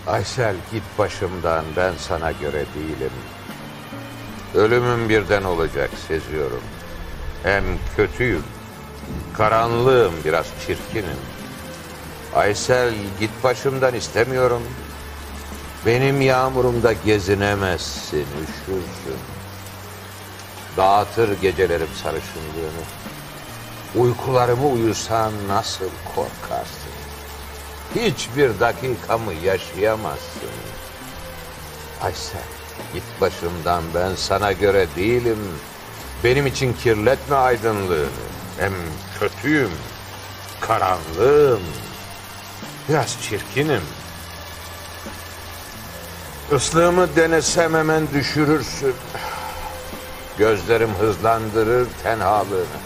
Aysel, git başımdan, ben sana göre değilim. Ölümüm birden olacak seziyorum. Hem kötüyüm, karanlığım, biraz çirkinim. Aysel, git başımdan, istemiyorum. Benim yağmurumda gezinemezsin, üşürsün. Dağıtır gecelerim sarışınlığını. Uykularımı uyusan nasıl korkarsın? Hiçbir dakikamı yaşayamazsın. Aysel, git başımdan, ben sana göre değilim. Benim için kirletme aydınlığını. Hem kötüyüm, karanlığım, biraz çirkinim. Islığımı denesem hemen düşürürsün. Gözlerim hızlandırır tenhalığını.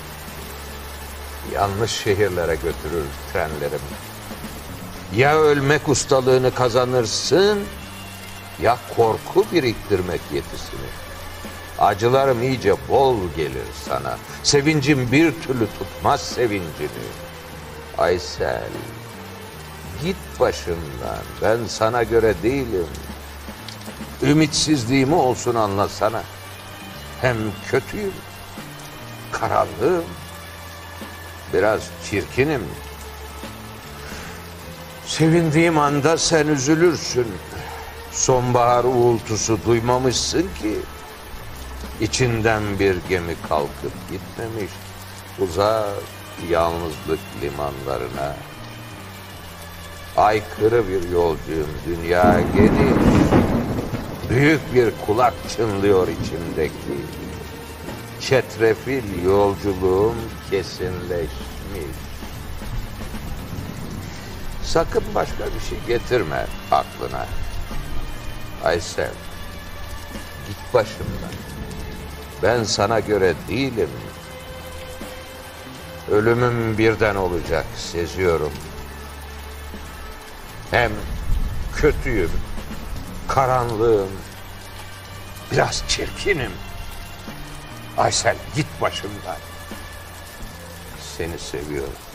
Yanlış şehirlere götürür trenlerim. Ya ölmek ustalığını kazanırsın, ya korku biriktirmek yetisini. Acılarım iyice bol gelir sana. Sevincim bir türlü tutmaz sevincini. Aysel, git başımdan, ben sana göre değilim. Ümitsizliğimi olsun anlasana. Hem kötüyüm, karanlığım, biraz çirkinim. Sevindiğim anda sen üzülürsün. Sonbahar uğultusu duymamışsın ki. İçinden bir gemi kalkıp gitmemiş uzak yalnızlık limanlarına. Aykırı bir yolcuyum, dünya geniş. Büyük bir kulak çınlıyor içimdeki. Çetrefil yolculuğum kesinleşmiş. Sakın başka bir şey getirme aklına. Aysel, git başımdan. Ben sana göre değilim. Ölümüm birden olacak seziyorum. Hem kötüyüm, karanlığım, biraz çirkinim. Aysel, git başımdan. Seni seviyorum.